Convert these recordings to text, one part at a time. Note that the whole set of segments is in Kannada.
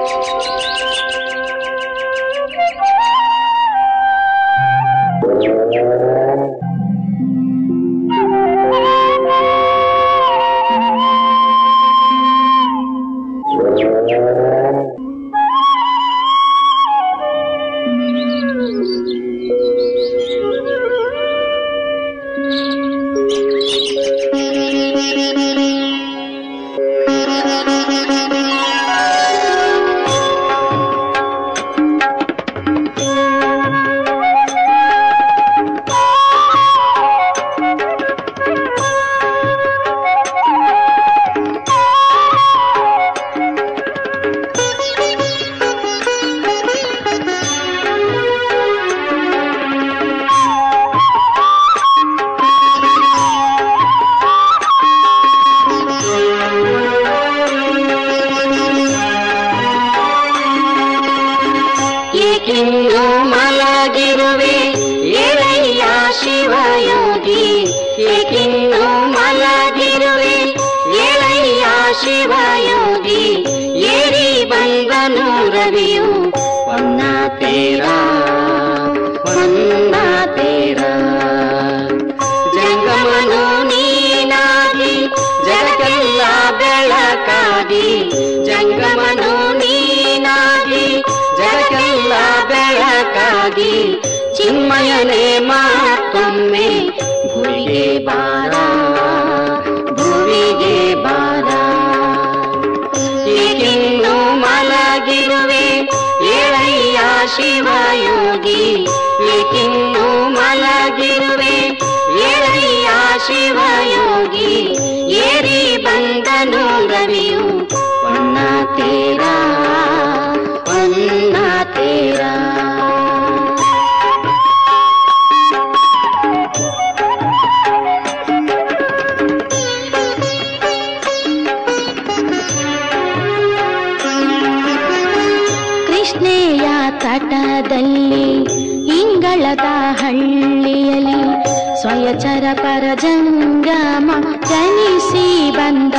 ಚಿನ್ಮಯನೇ ಮಾತೊಮ್ಮೆ ಭುವಿಗೆ ಬಾರ ಭುವಿಗೆ ಬಾರ ಏಕಿನ್ನು ಮಲಗಿರುವೆ ಏಳಯ್ಯ ಶಿವಯೋಗಿ ಏಕಿನ್ನು ಮಲಗಿರುವೆ ಏಳಯ್ಯ ಶಿವಯೋಗಿ ಏರಿ ಬಂದನು ರವಿಯು ವನ್ನ ತೇರ ವನ್ನ ತೇರ ತಟದಲ್ಲಿ ಇಂಗಳದ ಹಳ್ಳಿಯಲ್ಲಿ ಸ್ವಯಚರ ಪರಜಂಗಮ ಜನಿಸಿ ಬಂದ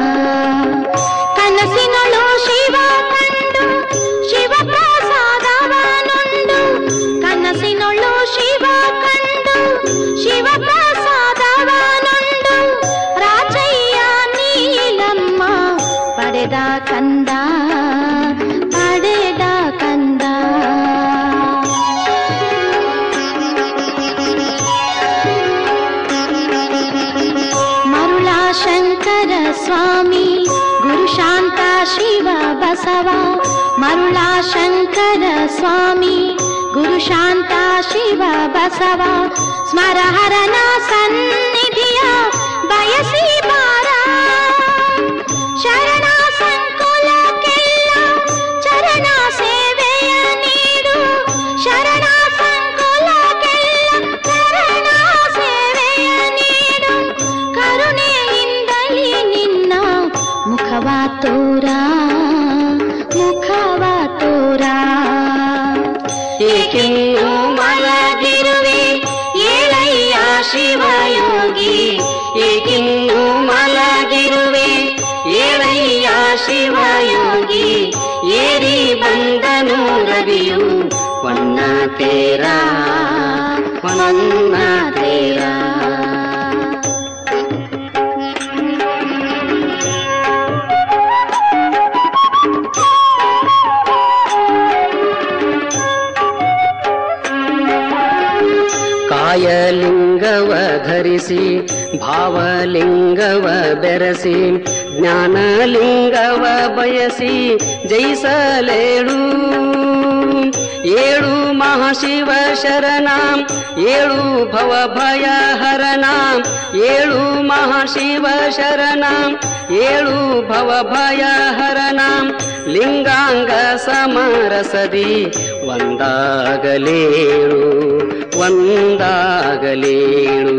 ಕನಸಿನಳು ಶಿವ ಕಂಡು ಶಿವ ಪ್ರಸಾದವನುಂಡು ಕನಸಿನಳು ಶಿವ ಕಂಡು ಶಿವ ಪ್ರಸಾದವನುಂಡು ರಾಜಯ್ಯ ನೀಲಮ್ಮ ಪಡೆದ ಕಂದ ಪಡೆದ ಕಂದ ಶಂಕರ ಸ್ವಾಮಿ ಗುರುಶಾಂತ ಶಿವ ಬಸವ ಮರುಳಾ ಶಂಕರ ಸ್ವಾಮಿ ಗುರುಶಾಂತ ಶಿವ ಬಸವ ಸ್ಮರಹರನ ಸನ್ನಿಧಿಯ ಬಯಸಿ ಬಾರ ಶರಣ ಸಂಕುಲಕ್ಕೆಲ್ಲ ಚರಣ ಸೇವೆಯ ನೀಡು ಶರಣ ಸಂಕುಲಕ್ಕೆಲ್ಲ ಚರಣ ಸೇವೆಯ ನೀಡು ಕರುಣೆಯಿಂದಲೇ ನಿನ್ನ ಮುಖವ ತೋರ ಮುಖವ ತೋರ ಏಕಿನ್ನು ಮಲಗಿರುವೆ ಏಳಯ್ಯ ಶಿವಯೋಗಿ ಏಕಿನ್ನು ಮಲಗಿರುವೆ ಏಳಯ್ಯ ಶಿವಯೋಗಿ ಏರಿ ಬಂದನು ರವಿಯು ವನ್ನ ತೇರ ವನ್ನ ತೇರ ಕಾಯಲಿಂಗವ ಧರಿಸಿ ಭಾವಲಿಂಗವ ಬೆರಸಿ ಜ್ಞಾನಲಿಂಗವ ಬಯಸಿ ಜಯಿಸಲೇಳು ಏಳು ಮಹಾಶಿವ ಶರಣ ಏಳು ಭವ ಭಯ ಹರಣ ಏಳು ಮಹಾಶಿವ ಶರಣ ಏಳು ಭವ ಭಯ ಹರಣ ಲಿಂಗಾಂಗ ಸಮರಸದಿ ಒಂದಾಗಲೇಳು ಒಂದಾಗಲೇಳು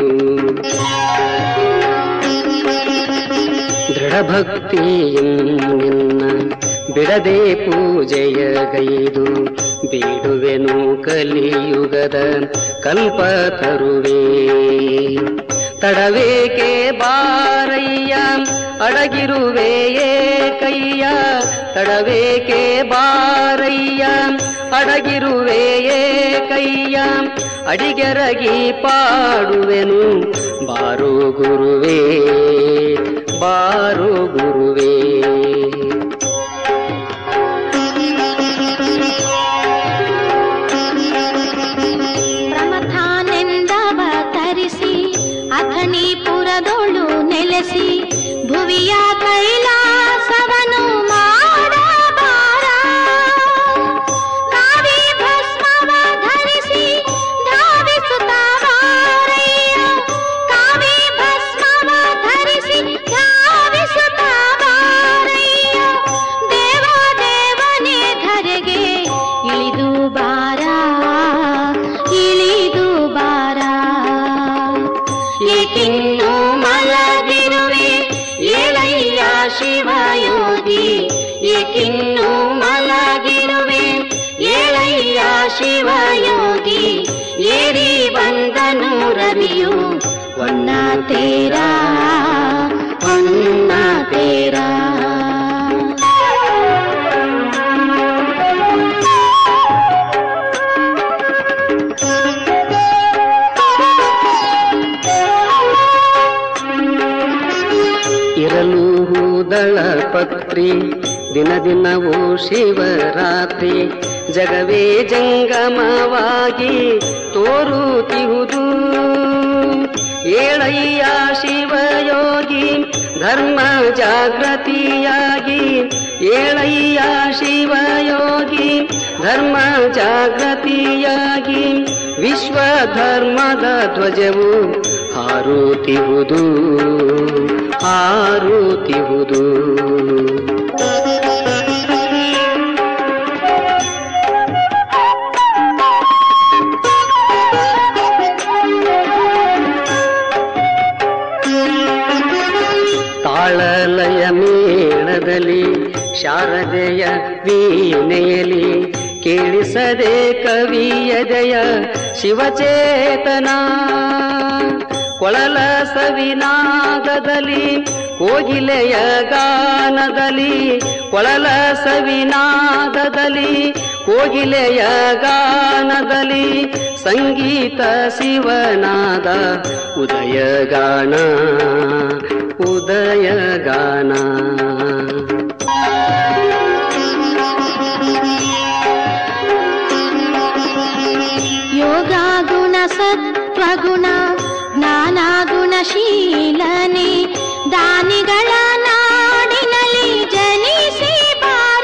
ದೃಢಭಕ್ತಿಯಂ ನಿನ್ನ ಬಿಡದೆ ಪೂಜೆಯಗೈದು ಬೇಡುವೆನು ಕಲಿಯುಗದ ಕಲ್ಪ ತರುವೆ ತಡವೇಕೆ ಬಾರಯ್ಯ ಅಡಗಿರುವೆಯೇ ಕೈಯ ತಡವೇಕೆ ಬಾರಯ್ಯ ಅಡಗಿರುವೆಯೇ ಕೈಯ ಅಡಿಗೆರಗಿ ಪಾಡುವೆನು ಬಾರೋ ಗುರುವೇ ಬಾರೋ ಗುರುವೇ. ಪ್ರಮಥಾನೆಂದವ ತರಿಸಿ ಅಥಣಿಪುರದೊಳು ನೆಲೆಸಿ ಭುವಿಯ ಕೈಲಾಸವನು ಮಾಡಬಾರ ಕಾವಿ ಭಸ್ಮವ ಧರಿಸಿ ಧಾವಿಸುತ್ತ ಬಾರಯ್ಯ ಕಾವಿ ಭಸ್ಮವ ಧರಿಸಿ ಧಾವಿಸುತ್ತ ಬಾರಯ್ಯ ದೇವ ದೇವನೇ ಧರೆಗೆ ಇಳಿದು ಬಾರ ಇಳಿದು ಬಾರ. ಏಕಿನ್ನು ಮಲಗಿರುವೆ ಏಳಯ್ಯ ಶಿವಯೋಗಿ ಏಕಿನ್ನು ಮಲಗಿರುವೆ ಏಳಯ್ಯ ಶಿವಯೋಗಿ ಏರಿ ಬಂದನು ರವಿಯು ಹೊನ್ನ ತೇರ ಹೊನ್ನ ತೇರ. ಇರಲು ದಳಪತ್ರಿ ದಿನ ದಿನವೂ ಶಿವರಾತ್ರಿ ಜಗವೇ ಜಂಗಮವಾಗಿ ತೋರುತ್ತಿಹುದು ಏಳಯ್ಯ ಶಿವಯೋಗಿ ಧರ್ಮ ಜಾಗೃತಿಯಾಗಿ ಏಳಯ್ಯ ಶಿವಯೋಗಿ ಧರ್ಮ ಜಾಗೃತಿಯಾಗಿ ವಿಶ್ವ ಧರ್ಮದ ಧ್ವಜವು ಹಾರುತ್ತಿಹುದು ಹಾರುತ್ತಿಹುದು. ತಾಳಲಯ ಮೇಳದಲ್ಲಿ ಶಾರದೆಯ ವೀಣೆಯಲಿ ಕೇಳಿಸದೆ ಕವಿಯದೆಯ ಶಿವಚೇತನ ಕೊಳಲ ಸವಿನಾಗದಲ್ಲಿ ಕೋಗಿಲೆಯ ಗಾನದಲ್ಲಿ ಕೊಳಲ ಸವಿನಾಗದಲ್ಲಿ ಕೋಗಿಲೆಯ ಗಾನದಲ್ಲಿ ಸಂಗೀತ ಶಿವನಾದ ಉದಯಗಾನ ಉದಯಗಾನ. ಯೋಗ ಗುಣ ಸತ್ವಗುಣ ಜ್ಞಾನಗುಣಶೀಲನೆ ದಾನಿಗಳ ನಾಡಿನಲ್ಲಿ ಜನಿಸಿ ಬಾರ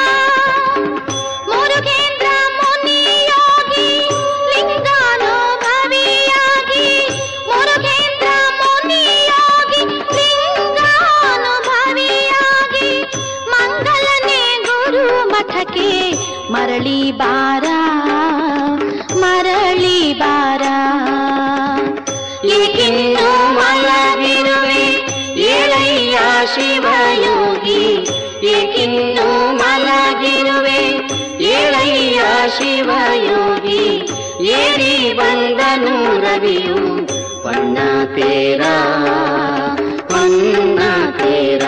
ಮುರುಗೇಂದ್ರ ಮುನಿಯೋಗಿ ಲಿಂಗಾನುಭವಿಯಾಗಿ ಮುರುಗೇಂದ್ರ ಮುನಿಯೋಗಿ ಲಿಂಗಾನುಭವಿಯಾಗಿ ಮಂಗಲನೆ ಗುರು ಮಠಕ್ಕೆ ಮರಳಿ ಬಾರ ಮರಳಿ ಬಾರ. ಏಕಿನ್ನು ಮಲಗಿರುವೆ ಏಳಯ್ಯ ಶಿವಯೋಗಿ ಏಕಿನ್ನು ಮಲಗಿರುವೆ ಏಳಯ್ಯ ಶಿವಯೋಗಿ ಏರಿ ಬಂದನು ರವಿಯು ಹೊನ್ನ ತೇರ ಹೊನ್ನ ತೇರ.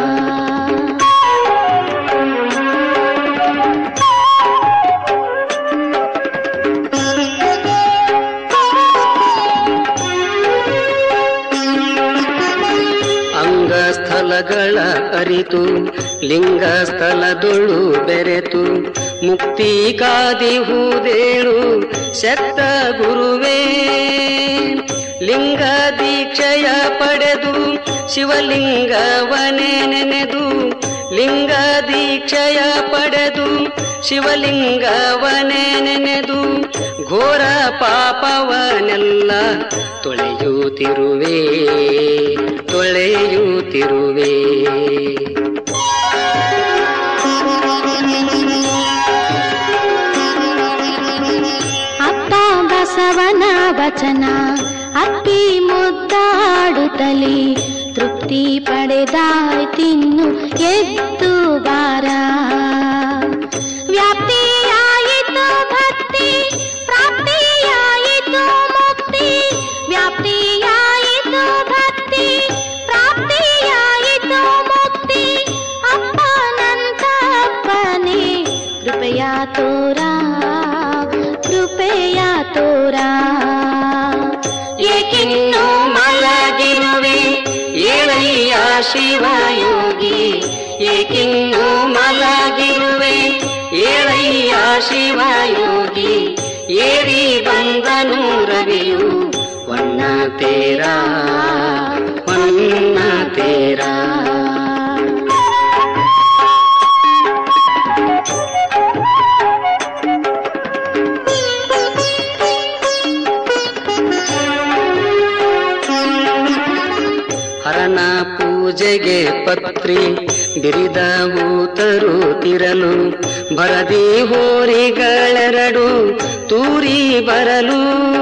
ಸ್ಥಳಗಳ ಅರಿತು ಲಿಂಗ ಸ್ಥಳದೊಳು ಬೆರೆತು ಮುಕ್ತಿ ಕಾದಿಹುದೇಳು ಶಕ್ತ ಗುರುವೇ ಲಿಂಗ ದೀಕ್ಷೆಯ ಪಡೆದು ಶಿವಲಿಂಗವನೇ ನೆನೆದು ಲಿಂಗ ದೀಕ್ಷೆಯ ಪಡೆದು ಶಿವಲಿಂಗವನೇ ನೆನೆದು ಘೋರ ಪಾಪವನೆಲ್ಲ ತೊಳೆಯುತ್ತಿರುವೆ ತೊಳೆಯುತ್ತಿರುವೆ. ಅಪ್ಪ ಬಸವನ ವಚನ ಅಪ್ಪಿ ಮುದ್ದಾಡುತ್ತಲೇ ತೃಪ್ತಿ ಪಡೆದಾಯ್ತಿನ್ನು ಎದ್ದು ಬಾರ. ವ್ಯಾಪ್ತಿಯಾಯಿತು ಭಕ್ತಿ ಪ್ರಾಪ್ತಿಯಾಯಿತು ಮುಕ್ತಿ ವ್ಯಾಪ್ತಿಯಾಯಿತು ಭಕ್ತಿ ಪ್ರಾಪ್ತಿಯಾಯಿತು ಶಿವಯೋಗಿ ಏಕಿನ್ನೂ ಮಲಗಿರುವೆ ಏಳಯ್ಯ ಶಿವಯೋಗಿ ಏರಿ ಬಂದನು ರವಿಯು ವನ್ನ ತೇರ ವನ್ನ ತೇರ. ಹರನ ಪೂಜೆಗೆ ಪತ್ರಿ ಬಿರಿದವು ತರುತ್ತಿರಲು ಭರದಿ ಹೋರಿಗಳೆರಡು ತೂರಿ ಬರಲು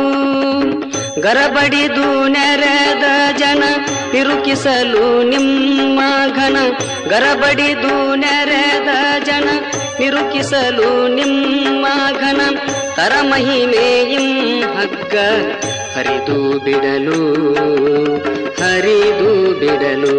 ಗರಬಡಿದು ನೆರೆದ ಜನ ನಿರುಕಿಸಲು ನಿಮ್ಮ ಘನ ಗರಬಡಿದು ನೆರೆದ ಜನ ನಿರುಕಿಸಲು ನಿಮ್ಮ ಘನ ತರಮಹಿಮೆಯಿಂ ಹಗ್ಗ ಹರಿದು ಬಿಡಲು ಹರಿದು ಬಿಡಲು.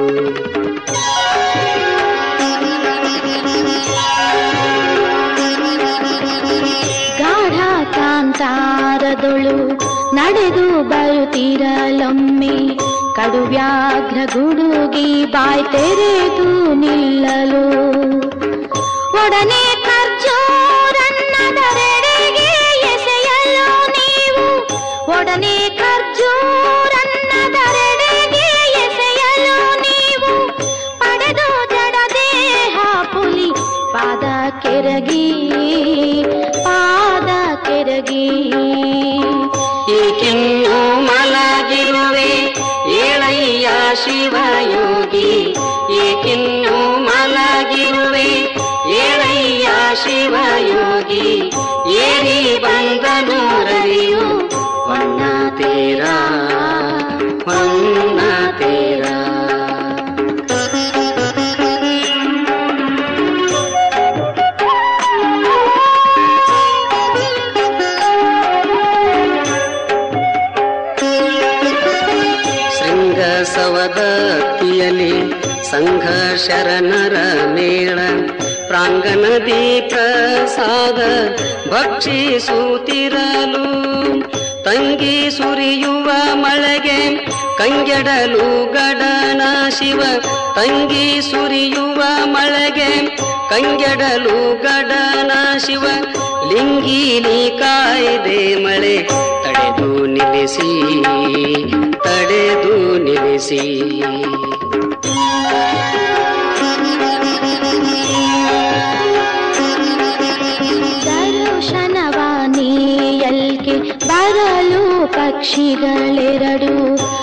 ಗಾಢ ಕಾಂತಾರದೊಳು ನಡೆದು ಬರುತ್ತಿರಲೊಮ್ಮೆ ಕಡುವ್ಯಾಘ್ರ ಗುಡುಗಿ ಬಾಯ್ ತೆರೆದು ನಿಲ್ಲಲು ಒಡನೆ ಖರ್ಜೂರನ್ನದರೆಡೆಗೆ ಎಸೆಯಲು ನೀವು ಒಡನೆ ಖರ್ಜೂರನ್ನದರೆಡೆಗೆ ಎಸೆಯಲು ನೀವು ಪಡೆದು ಜಡದೇಹ ಪುಲಿ ಪಾದ ಕೆರಗಿ ಪಾದ ಕೆರಗಿ. ಏಕಿನ್ನೂ ಮಲಗಿರುವೆ ಏಳಯ್ಯ ಶಿವಯೋಗಿ ಏಕಿನ್ನೂ ಮಲಗಿರುವೆ ಏಳಯ್ಯ ಶಿವಯೋಗಿ ಏರಿ ಬಂದನು ರವಿಯು ವನ್ನ ತೇರ ವನ್ನ ತೇರ. ಸವದತ್ತಿಯಲ್ಲಿ ಸಂಘ ಶರಣರ ಮೇಳ ಪ್ರಾಂಗಣದಿ ಪ್ರಸಾದ ಭಕ್ಷಿಸುತ್ತಿರಲು ತಂಗಿ ಸುರಿಯುವ ಮಳೆಗೆ ಕಂಗೆಡಲು ಗಡನ ಶಿವ ತಂಗಿ ಸುರಿಯುವ ಮಳೆಗೆ ಕಂಗೆಡಲು ಗಡನ ಶಿವ ಲಿಂಗೀಲಿ ಕಾಯ್ದೆ ಮಳೆ ತಡೆದು ನಿಲ್ಲಿಸಿ ತಡೆದು ನಿಲ್ಲಿಸಿ. ದರ್ಶನವಾಣಿಯಲ್ಗೆ ಬರಲು ಪಕ್ಷಿಗಳೆರಡು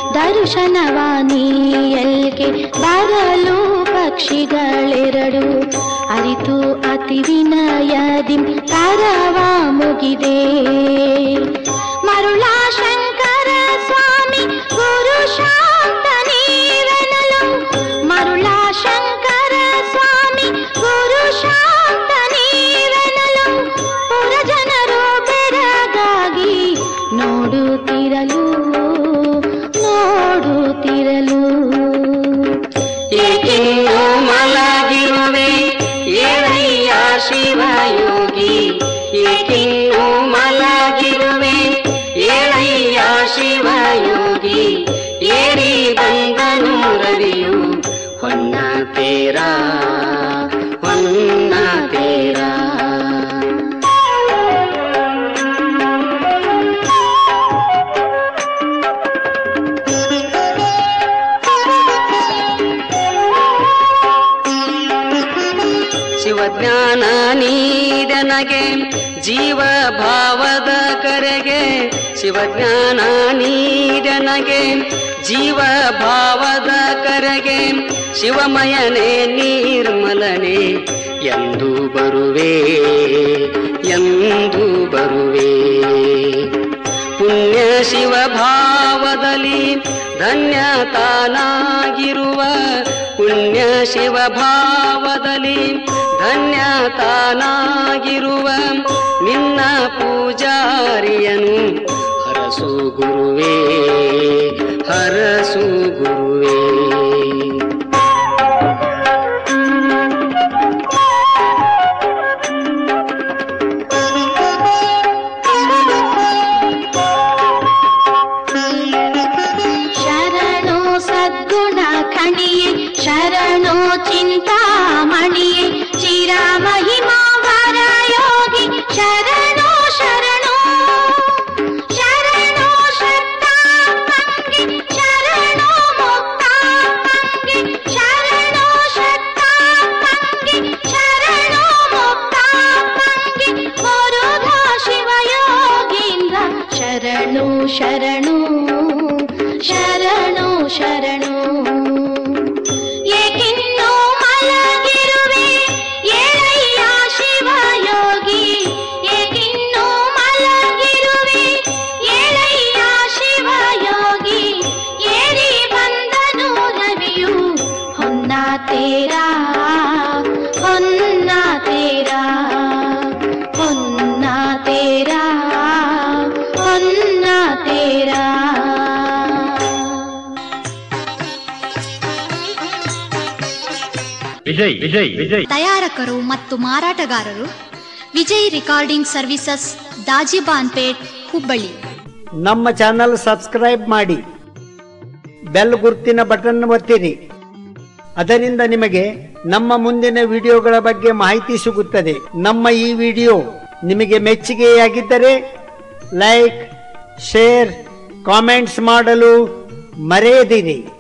ದರ್ಶನವಾಣಿಯಲ್ಗೆ ಬರಲು ಪಕ್ಷಿಗಳೆರಡು ಅರಿತು ಅತಿ ವಿನಯದಿ ಕರವ ಮುಗಿದೆ ಮರುಳಾ ಶಂಕರ ಸ್ವಾಮಿ ಗುರು ಶಾಂತ ನೀವೆನಲು ಮರುಳಾ ಶಂಕರ ಸ್ವಾಮಿ ಗುರು ಶಾಂತ ನೀವೆನಲು ಪುರಜನರು ಬೆರಗಾಗಿ ನೋಡುತ್ತಿರಲು ನೋಡುತ್ತಿರಲು. ಏಕಿನ್ನೂ ಮಲಗಿರುವೆ ಏಳಯ್ಯ ಶಿವಯೋಗಿ ಏಕಿನ್ನೂ ಮಲಗಿರುವೆ ಏಳಯ್ಯ ಶಿವಯೋಗಿ ಏರಿ ಬಂದನು ರವಿಯು ಹೊನ್ನ ತೇರ ಹೊನ್ನ ತೇರ. ಶಿವಜ್ಞಾನ ನೀಡನಗೆ ಜೀವ ಭಾವದ ಕರೆಗೆ ಶಿವಜ್ಞಾನ ನೀಡನಗೆ ಜೀವ ಭಾವದ ಕರೆಗೆ ಶಿವಮಯನೇ ನಿರ್ಮಲನೆ ಎಂದು ಬರುವೆ ಎಂದು ಬರುವೆ. ಪುಣ್ಯ ಶಿವ ಭಾವದಲ್ಲಿ ಧನ್ಯತಾನಾಗಿರುವ ಪುಣ್ಯ ಶಿವ ಭಾವದಲ್ಲಿ ಧನ್ಯತಾನಾಗಿರುವ ನಿನ್ನ ಪೂಜಾರಿಯನು ಹರಸು ಗುರುವೇ ಹರಸು ಗುರುವೇ. ಶರಣು ಸದ್ಗುಣ ಖಣಿಯೇ ಶರಣೋ ಚಿಂತಾಮಣಿಯೇ ಚಿರಮಹಿಮಾ ವರಯೋಗಿ ಶರಣೋ ಶರಣೋ ಶರಣೋ ಶಕ್ತಾಂಗಿ ಶರಣೋ ಮುಕ್ತಾಂಗಿ ಶರಣೋ ಶಕ್ತಾಂಗಿ ಶರಣೋ ಮುಕ್ತಾಂಗಿ ಮುರುಘಾ ಶಿವಯೋಗೀಂದ್ರ ಶರಣೋ ಶರಣೋ ಶರಣೋ ಶರಣೋ ಏಕಿನ್ನೂ ಮಲಗಿರುವೆ ಏಳಯ್ಯ ಶಿವಯೋಗಿ ಏಕಿನ್ನೂ ಮಲಗಿರುವೆ ಏಳಯ್ಯ ಶಿವಯೋಗಿ ಏರಿ ಬಂದನು ರವಿಯು ಹೊನ್ನ ತೇರಾ ಹೊನ್ನ ತೇರಾ ಹೊನ್ನ ತೇರಾ ಹೊನ್ನ ತೇರಾ. ತಯಾರಕರು ಮತ್ತು ಮಾರಾಟಗಾರರು ವಿಜಯ್ ರೆಕಾರ್ಡಿಂಗ್ ಸರ್ವಿಸಸ್, ದಾಜಿಬಾನ್ಪೇಟ್, ಹುಬ್ಬಳ್ಳಿ. ನಮ್ಮ ಚಾನಲ್ ಸಬ್ಸ್ಕ್ರೈಬ್ ಮಾಡಿ, ಬೆಲ್ ಗುರುತಿನ ಬಟನ್ ಒತ್ತಿರಿ. ಅದರಿಂದ ನಿಮಗೆ ನಮ್ಮ ಮುಂದಿನ ವಿಡಿಯೋಗಳ ಬಗ್ಗೆ ಮಾಹಿತಿ ಸಿಗುತ್ತದೆ. ನಮ್ಮ ಈ ವಿಡಿಯೋ ನಿಮಗೆ ಮೆಚ್ಚುಗೆಯಾಗಿದ್ದರೆ ಲೈಕ್, ಶೇರ್, ಕಾಮೆಂಟ್ಸ್ ಮಾಡಲು ಮರೆಯದಿರಿ.